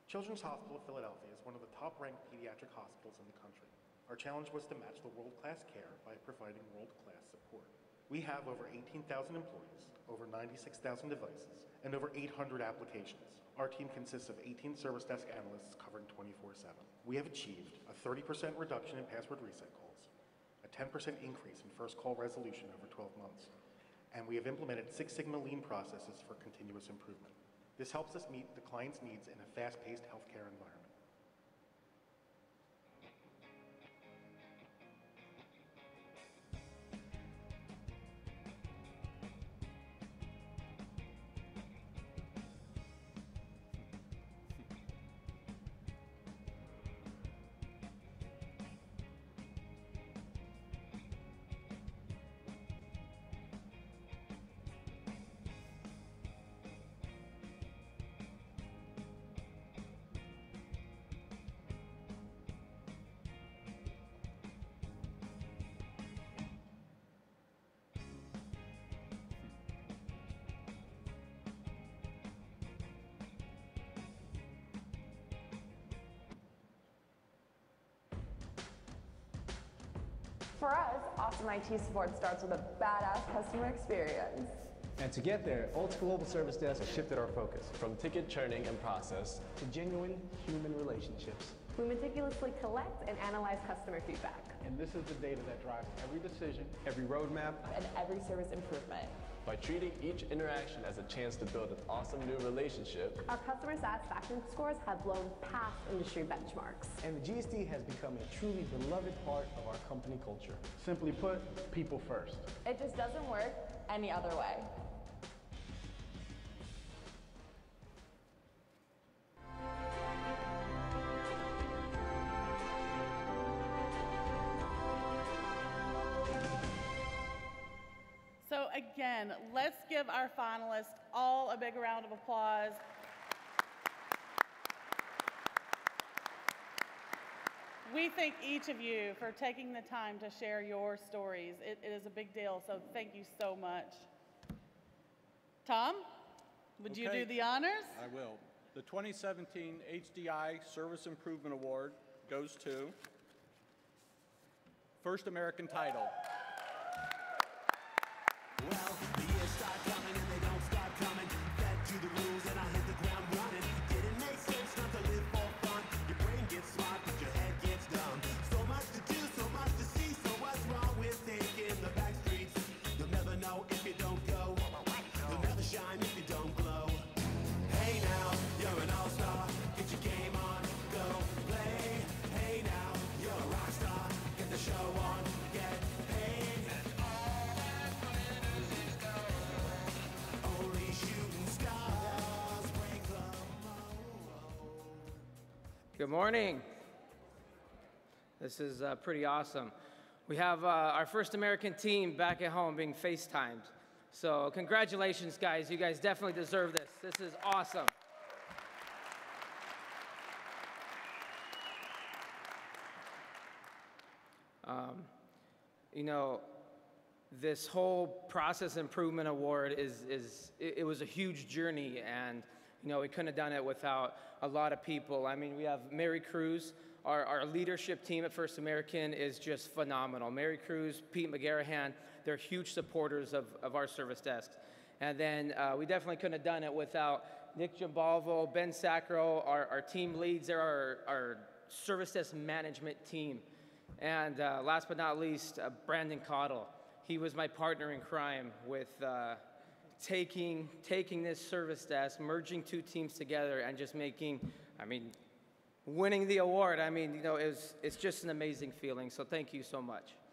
Children's Hospital of Philadelphia is one of the top-ranked pediatric hospitals in the country. Our challenge was to match the world-class care by providing world-class support. We have over 18,000 employees, over 96,000 devices, and over 800 applications. Our team consists of 18 service desk analysts covering 24/7. We have achieved a 30% reduction in password reset calls, a 10% increase in first call resolution over 12 months, and we have implemented Six Sigma Lean processes for continuous improvement. This helps us meet the client's needs in a fast-paced healthcare environment. For us, awesome IT support starts with a badass customer experience. And to get there, Ult's Global Service Desk has shifted our focus from ticket churning and process to genuine human relationships. We meticulously collect and analyze customer feedback. And this is the data that drives every decision, every roadmap, and every service improvement. By treating each interaction as a chance to build an awesome new relationship, our customer satisfaction scores have blown past industry benchmarks. And the GSD has become a truly beloved part of our company culture. Simply put, people first. It just doesn't work any other way. So again, let's give our finalists all a big round of applause. We thank each of you for taking the time to share your stories. It is a big deal, so thank you so much. Tom, would you do the honors? I will. The 2017 HDI Service Improvement Award goes to First American Title. Well, the years start coming and they don't stop coming. Fed to the rules and I hit the ground running. Didn't make sense not to live for fun. Your brain gets smart but your head gets dumb. So much to do, so much to see. So what's wrong with taking the back streets? You'll never know if you don't go. You'll never shine if you don't glow. Hey now, you're an all-star. Get your game on, go play. Hey now, you're a rock star. Get the show on, get paid. Good morning. This is pretty awesome. We have our First American team back at home being FaceTimed. So congratulations, guys. You guys definitely deserve this. This is awesome. You know, this whole process improvement award it was a huge journey, and you know, we couldn't have done it without a lot of people. I mean, we have Mary Cruz. Our leadership team at First American is just phenomenal. Mary Cruz, Pete McGarrahan, they're huge supporters of our service desks. And then we definitely couldn't have done it without Nick Giambalvo, Ben Sacro, our team leads. They're our service desk management team. And last but not least, Brandon Cottle. He was my partner in crime with taking this service desk, merging two teams together, and just making, winning the award. I mean, you know, it's just an amazing feeling. So thank you so much.